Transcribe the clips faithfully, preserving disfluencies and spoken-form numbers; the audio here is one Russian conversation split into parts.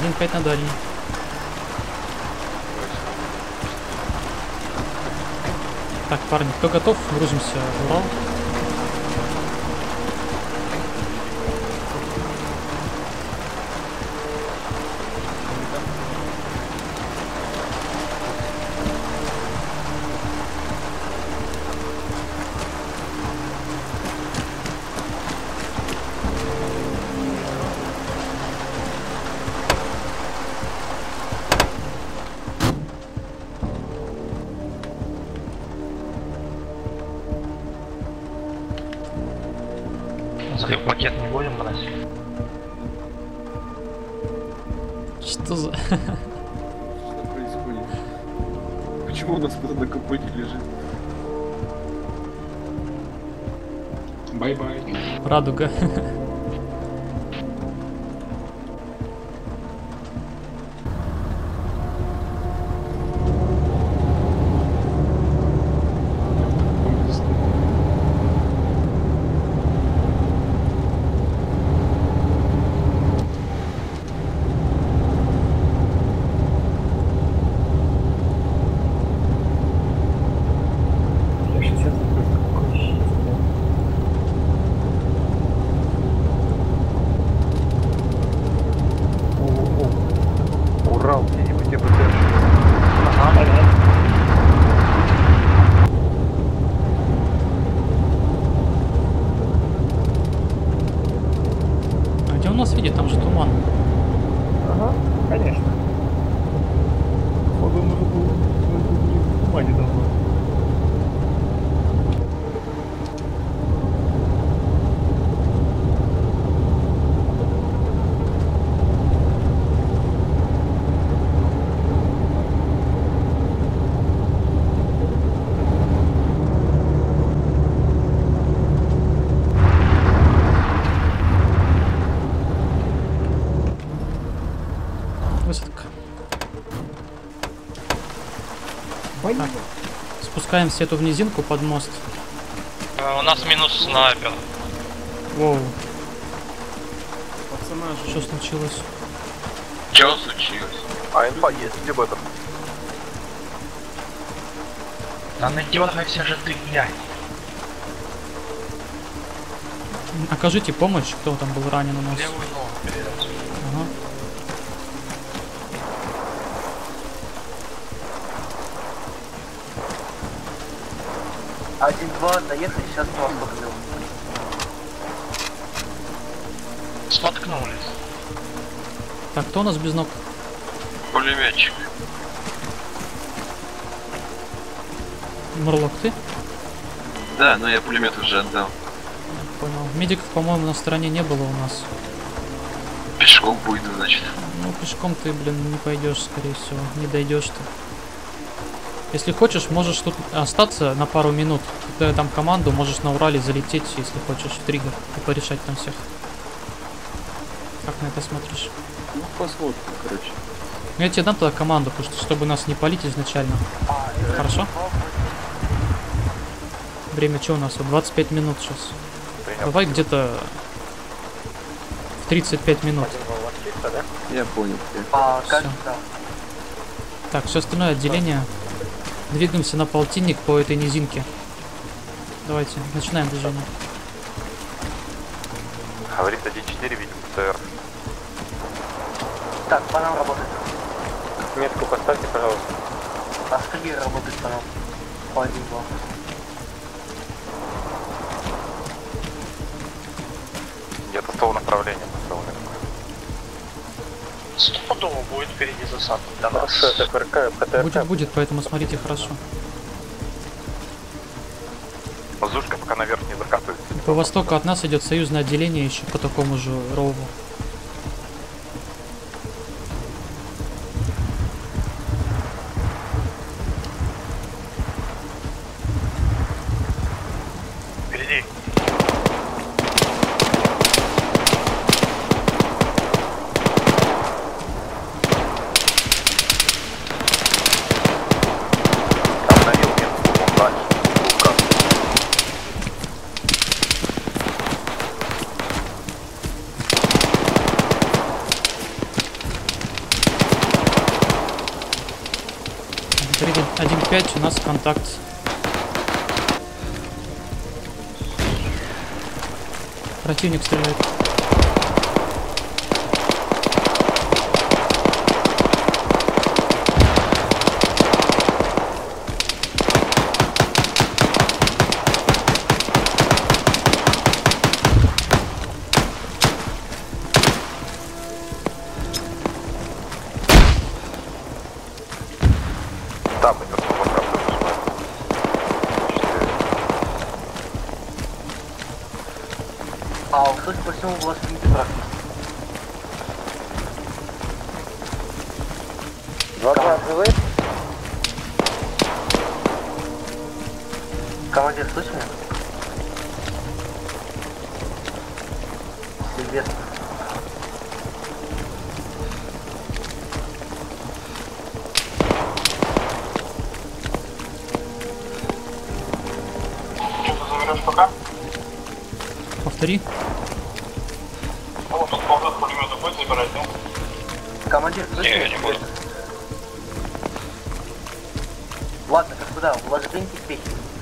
один пять на дальний. Так, парни, кто готов? Грузимся в Урал. Пакет не будем брать? Что за... Что происходит? Почему у нас кто-то на капоте лежит? Бай-бай. Радуга. Урал, где-нибудь где-то. Ага, понятно. А где у нас видит? Там же туман. Ага, конечно. Походу, мы тут в тумане давно. Высадка. Так, спускаемся эту в низинку под мост. У нас минус снайпер. Воу, Пацана же. что случилось? Чего случилось? А инфа есть, где бы это? Да надергайся же ты, блядь. Окажите помощь, кто там был ранен у нас. Левую ногу передать. Ага. Один-два, доехали, сейчас мост покрыл. Споткнулись. Так, кто у нас без ног? Пулеметчик. Мурлок, ты? Да, но я пулемет уже отдал. Понял. Медиков, по-моему, на стороне не было у нас. Пешком буйду, значит. Ну, пешком ты, блин, не пойдешь, скорее всего. Не дойдешь ты. Если хочешь, можешь тут остаться на пару минут. Ты там команду, можешь на Урале залететь, если хочешь, в триггер и порешать там всех. Как на это смотришь? Ну, посмотрим, короче. Ну, я тебе дам тогда команду, потому что, чтобы нас не палить изначально. Хорошо? Время что у нас? Вот двадцать пять минут сейчас. Давай где-то в тридцать пять минут. Я понял. А, Всё. кажется, да. Так, все остальное отделение. Двигаемся на полтинник по этой низинке. Давайте, начинаем движение. Говорит один четыре, видим ПТР. Так, по нам работает. Метку поставьте, пожалуйста. А Стригер работает по нам. По один-два. Где-то с того направления поставлено. Стопудово будет впереди засада. Для нас. ФРК, ПТР. Будет, будет, поэтому смотрите хорошо. Воздушка пока наверх не закатывается. По востоку от нас идет союзное отделение еще по такому же рову. Впереди. Остановил метку, он дальше. Лука. один пять, у нас контакт. Противник стреляет. Там идет по правду. А, судя по всему, у вас не практика. Два-два живые? Командир, слышишь меня? Известно. Что ты заберешь пока? Повтори. Ну, тут ползет пулемета будет забирать, да? Командир, слышишь Не, меня? я не буду. Ладно, господа, у вас деньги печь.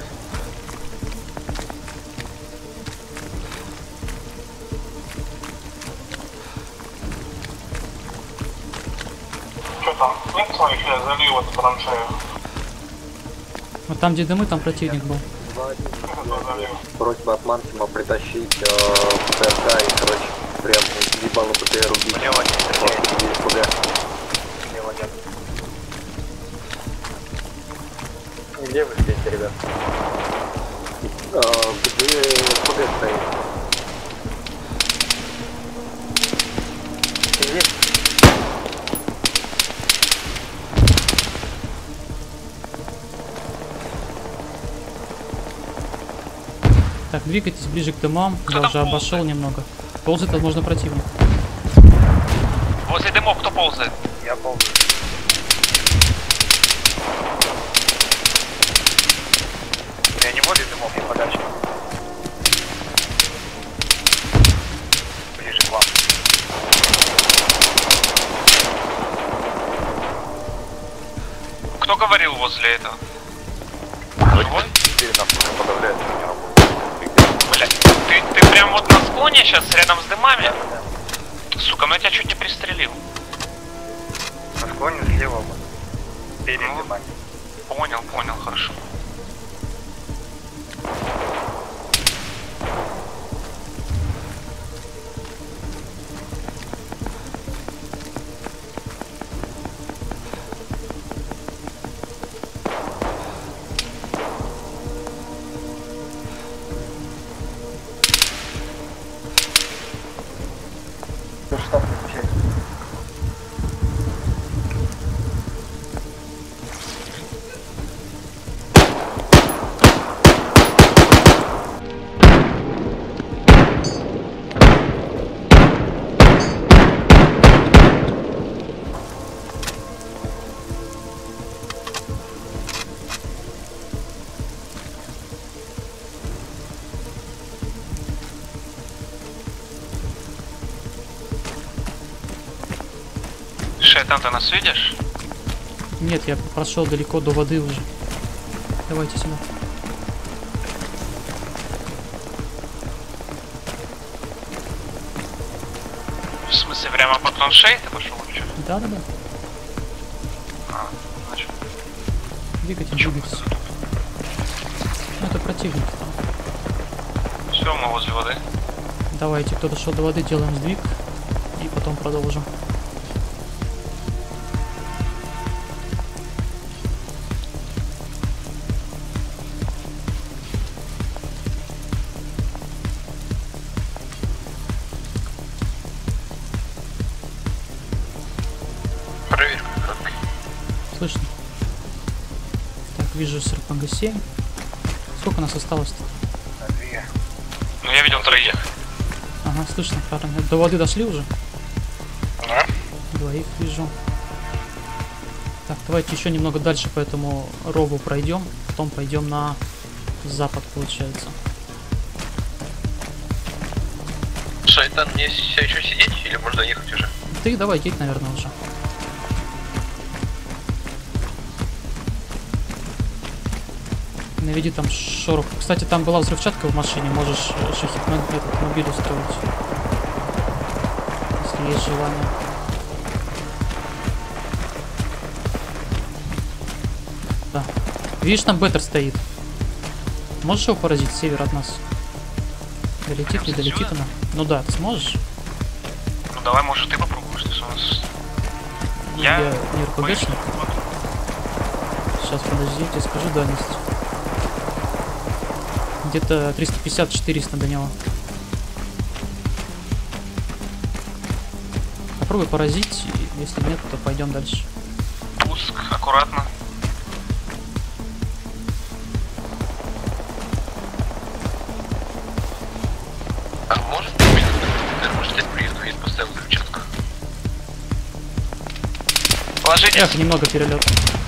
Что там? Нет своих, я залью вот траншею. Вот там, где дымы, там противник был. Просьба от Мансима притащить э, ПРК и, короче, прям ебало ПТР убить. Мне один стреляет. Куда? Мне один. Где вы стоите, ребят? Э, где ПГ стоит? Известно. Так, двигайтесь ближе к дымам. Я уже обошел немного. Ползает, возможно, противник. Возле дымов кто ползает? Я ползаю. Я не возле дымов, я подальше. Ближе к вам. Кто говорил возле этого? Живой? Теперь нас только подавляет, что не работает. Блять, ты, ты прям вот на склоне сейчас рядом с дымами? Сука, ну я тебя чуть не пристрелил. На склоне слева вот. Перед Ну. дымами. Понял, понял, хорошо. Штаб включается. Шей, там ты нас видишь? Нет, я прошел далеко до воды уже. Давайте сюда. В смысле, прямо по траншеи ты пошел или что? Да, да, да. А, значит, Двигайтесь, двигайтесь. Ну, это противник. все, мы возле воды. Давайте, кто дошел до воды, делаем сдвиг. И потом продолжим. Проверка краткой. Слышно? Так, вижу с эр пэ гэ семь. Сколько нас осталось-то? Две. Ну я видел троих. Ага, слышно, парни. До воды дошли уже? Да? Двоих вижу. Так, давайте еще немного дальше по этому рову пройдем. Потом пойдем на запад, получается. Шайтан, мне все еще сидеть или можно ехать уже? Ты давай едь, наверное, уже. Наведи там шорох. Кстати, там была взрывчатка в машине, можешь шахид на этот мобиль устроить. Если есть желание. Да. Видишь, там беттер стоит. Можешь его поразить с севера от нас? Долетит, не долетит она? Ну да, ты сможешь? Ну давай, может, ты попробуешь, что у нас... Ну, Я... я не РПГшник. Сейчас, подожди, я тебе скажу дальность. Где-то триста пятьдесят — четыреста до него. Попробуй поразить, и если нет, то пойдем дальше. Пуск, аккуратно. А может быть, может я приеду и поставил взрывчатку? Ложитесь. Эх, немного перелет.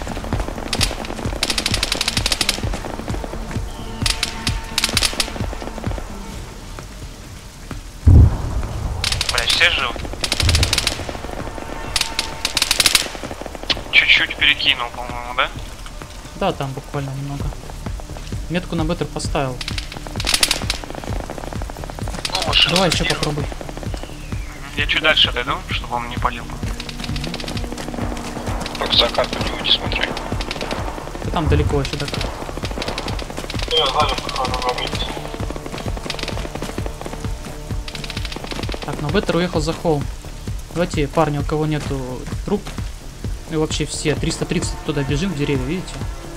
Бля, все живы? Чуть-чуть перекинул, по-моему, да? Да, там буквально немного. Метку на беттер поставил. Ну, машину Давай еще закинул. попробуй. Я чуть дальше дойду, чтобы он не полил. Так, за карту не уйди, смотри. Ты там далеко еще так. Так, но беттер уехал за холм. Давайте, парни, у кого нету труп, и вообще все, триста тридцать туда бежим, в деревья, видите?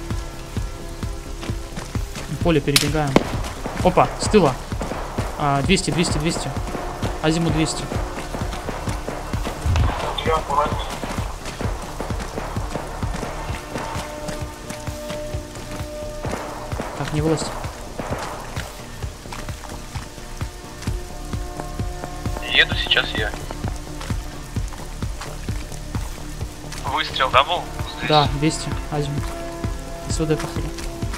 Поле перебегаем. Опа, с тыла. А, двести, двести, двести. Азиму двести. Так, не вылазь. Еду сейчас я. Выстрел, да, был? Здесь? Да, двести, азимут. СВД, походу.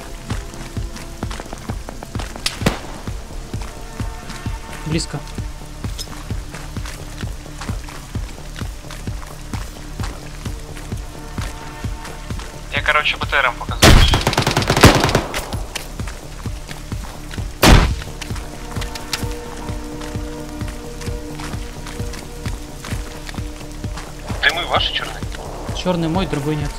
Близко. Я, короче, БТРом показываю. Дымы ваши черные? Черный мой, другой нет.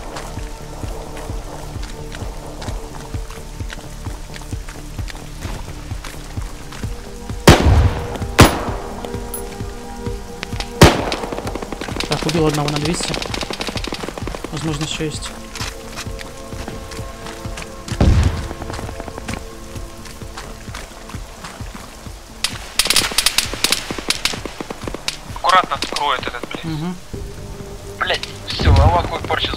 Так, убил одного на двести. Возможно, еще есть. Аккуратно откроет этот, блин. Угу. Блять, все, Аллах Акбар сейчас.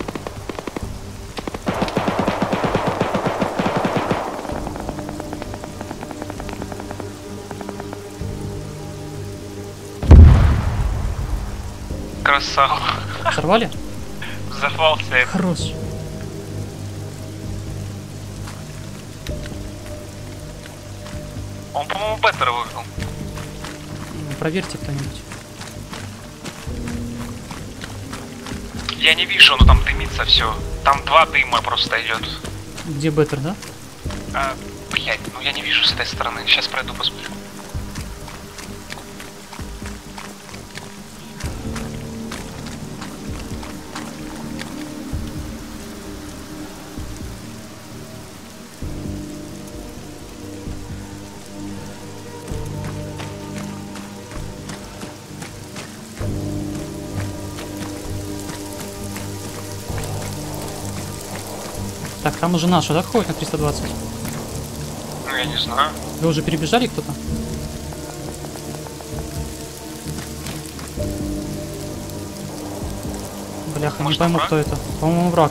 Красава. Сорвали? Взорвался это. Хорош. Он, по-моему, беттер выиграл. М, Проверьте кто-нибудь. Я не вижу, но там дымится все. Там два дыма просто идет. Где беттер, да? А, блять, ну я не вижу с этой стороны. Сейчас пройду посмотрю. Так, там уже наши, да, ходят на триста двадцать? Ну я не знаю. Вы уже перебежали кто-то? Бляха, Может, не пойму, враг? кто это. По-моему, враг.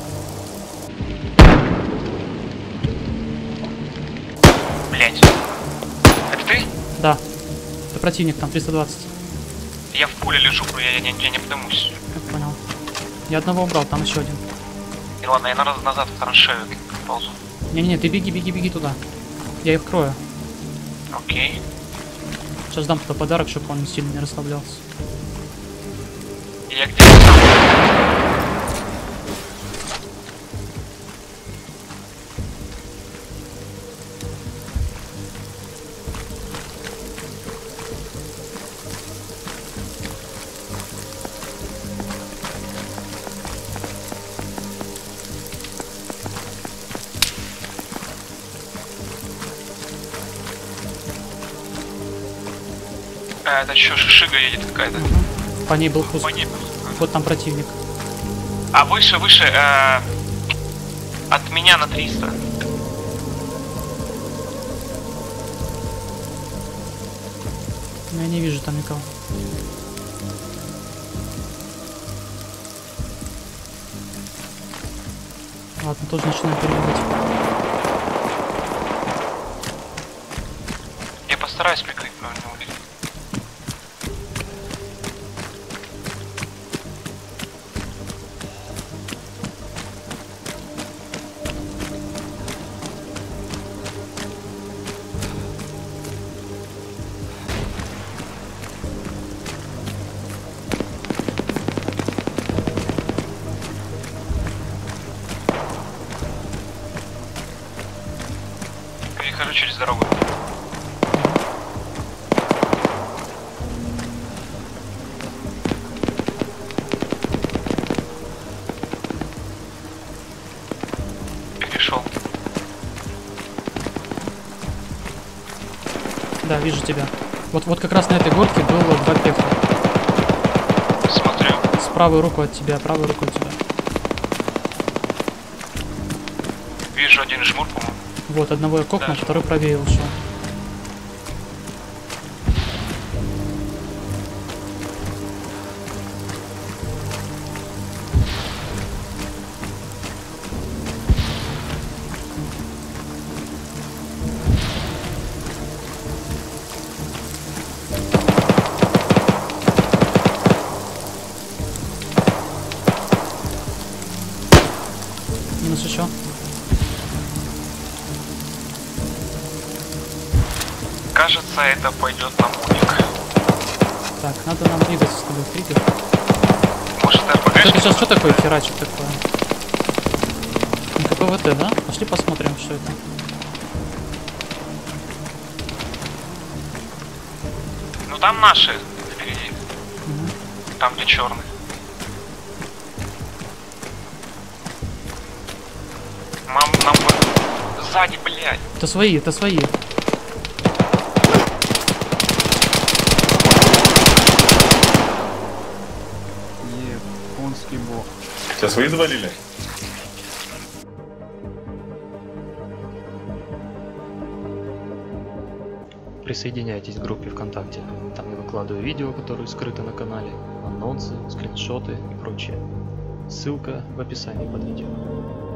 Блять. Это ты? Да. Это противник там, триста двадцать. Я в пуле лежу, я, я, я, я не подымусь. Как понял. Я одного убрал, там еще один. И ладно, я на- назад в траншею ползу. Не-не-не, ты беги, беги, беги туда. Я их крою. Окей. Сейчас дам туда подарок, чтобы он сильно не расслаблялся. Я где? А, это что, шишига едет какая-то? По ней был пуск. По ней. Вот там противник. А выше, выше, э, от меня на триста. Я не вижу там никого. Ладно, тоже начинаем перебегать. Я постараюсь прикрыть, но не уверен. Перехожу через дорогу. Перешел. Да, вижу тебя. Вот, вот как раз на этой горке было два пеха. Смотрю. С правой руку от тебя, правой руку от тебя. Вижу один жмур, по-моему. Вот, одного я кокнул, Да. второй правее ушел. Минус еще. Кажется, это пойдет на муник. Так, надо нам двигаться с тобой в триггер. Может, Это РПГшник? сейчас что такое херачик такое? КПВТ, да? Пошли посмотрим, что это. Ну там наши впереди. Мгм. Там, где черный. Нам, нам бы- сзади, блядь. Это свои, это свои. Японский бог. Тебя свои завалили? Присоединяйтесь к группе ВКонтакте. Там я выкладываю видео, которые скрыты на канале, анонсы, скриншоты и прочее. Ссылка в описании под видео.